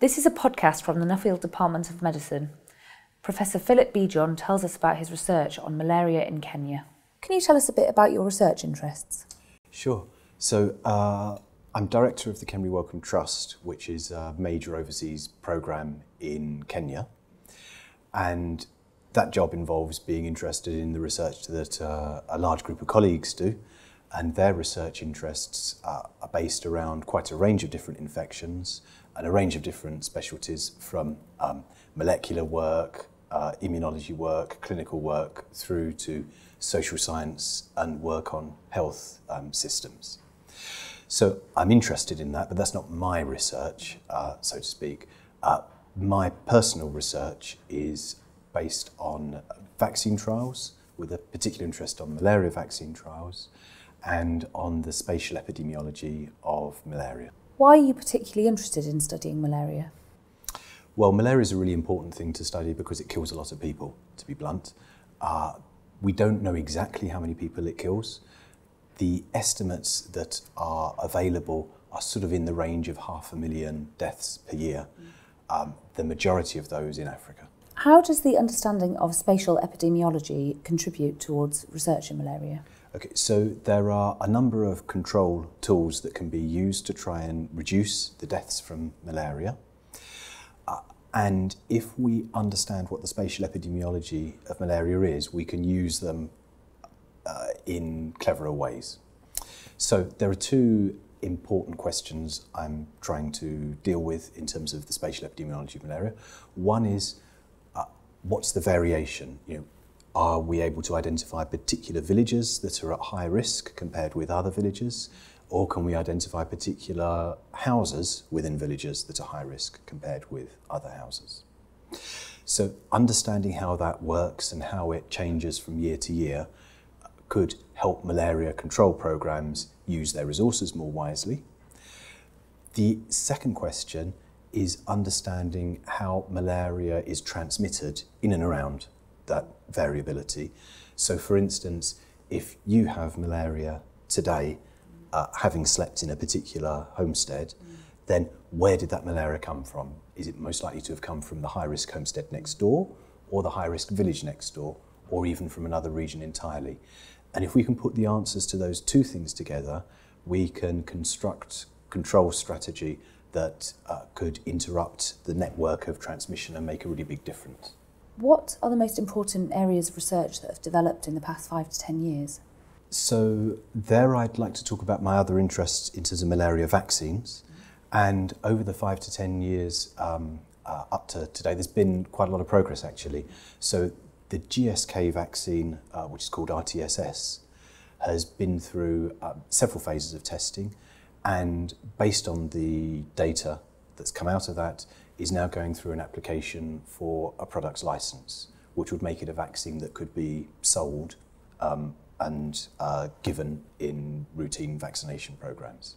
This is a podcast from the Nuffield Department of Medicine. Professor Philip Bejon tells us about his research on malaria in Kenya. Can you tell us a bit about your research interests? Sure. So I'm director of the Kenya Wellcome Trust, which is a major overseas programme in Kenya. And that job involves being interested in the research that a large group of colleagues do. And their research interests are based around quite a range of different infections and a range of different specialties, from molecular work, immunology work, clinical work, through to social science and work on health systems. So I'm interested in that, but that's not my research, so to speak. My personal research is based on vaccine trials, with a particular interest on malaria vaccine trials, and on the spatial epidemiology of malaria. Why are you particularly interested in studying malaria? Well, malaria is a really important thing to study because it kills a lot of people, to be blunt. We don't know exactly how many people it kills. The estimates that are available are sort of in the range of 500,000 deaths per year, the majority of those in Africa. How does the understanding of spatial epidemiology contribute towards research in malaria? Okay, so there are a number of control tools that can be used to try and reduce the deaths from malaria. And if we understand what the spatial epidemiology of malaria is, we can use them in cleverer ways. So there are two important questions I'm trying to deal with in terms of the spatial epidemiology of malaria. One is, what's the variation? Are we able to identify particular villages that are at high risk compared with other villages? Or can we identify particular houses within villages that are high risk compared with other houses? So understanding how that works and how it changes from year to year could help malaria control programs use their resources more wisely. The second question is understanding how malaria is transmitted in and around that variability. So for instance, if you have malaria today, having slept in a particular homestead, then where did that malaria come from? Is it most likely to have come from the high-risk homestead next door, or the high-risk village next door, or even from another region entirely? And if we can put the answers to those two things together, we can construct control strategy that could interrupt the network of transmission and make a really big difference. What are the most important areas of research that have developed in the past 5 to 10 years? So there I'd like to talk about my other interests in terms of malaria vaccines. And over the 5 to 10 years up to today, there's been quite a lot of progress actually. So the GSK vaccine, which is called RTSS, has been through several phases of testing, and based on the data that's come out of that, is now going through an application for a product's license, which would make it a vaccine that could be sold and given in routine vaccination programs.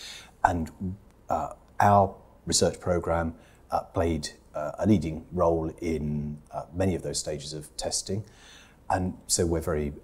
And our research program played a leading role in many of those stages of testing. And so we're very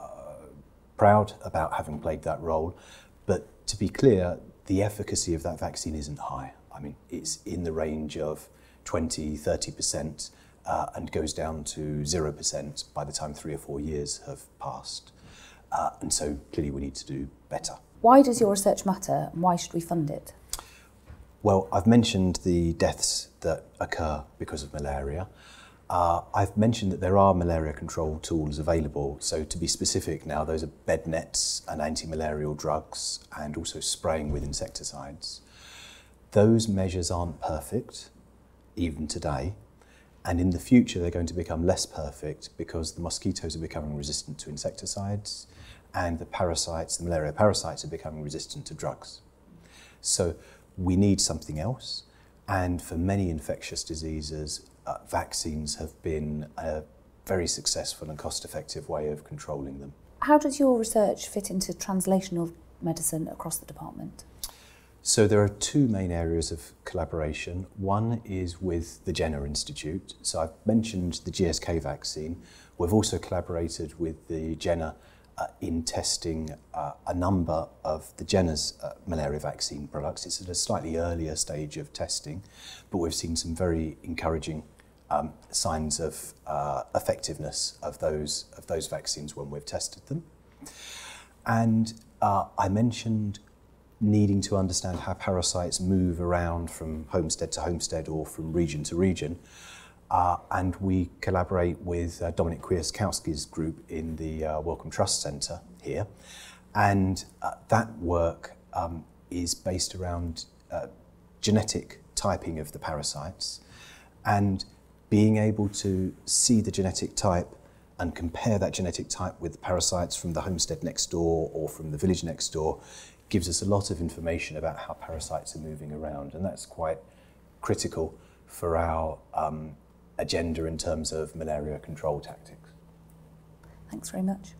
proud about having played that role. But to be clear, the efficacy of that vaccine isn't high. I mean, it's in the range of 20, 30% and goes down to 0% by the time 3 or 4 years have passed. And so clearly we need to do better. Why does your research matter, and why should we fund it? Well, I've mentioned the deaths that occur because of malaria. I've mentioned that there are malaria control tools available. So to be specific now, those are bed nets and anti-malarial drugs, and also spraying with insecticides. Those measures aren't perfect, even today. And in the future, they're going to become less perfect because the mosquitoes are becoming resistant to insecticides, and the parasites, the malaria parasites, are becoming resistant to drugs. So we need something else. And for many infectious diseases, vaccines have been a very successful and cost-effective way of controlling them. How does your research fit into translational medicine across the department? So there are two main areas of collaboration. One is with the Jenner Institute. So I've mentioned the GSK vaccine. We've also collaborated with the Jenner in testing a number of the Jenner's malaria vaccine products. It's at a slightly earlier stage of testing, but we've seen some very encouraging signs of effectiveness of those vaccines when we've tested them. And I mentioned needing to understand how parasites move around from homestead to homestead or from region to region. And we collaborate with Dominic Kwiatkowski's group in the Wellcome Trust Centre here. And that work is based around genetic typing of the parasites and being able to see the genetic type and compare that genetic type with the parasites from the homestead next door or from the village next door gives us a lot of information about how parasites are moving around. And that's quite critical for our agenda in terms of malaria control tactics. Thanks very much.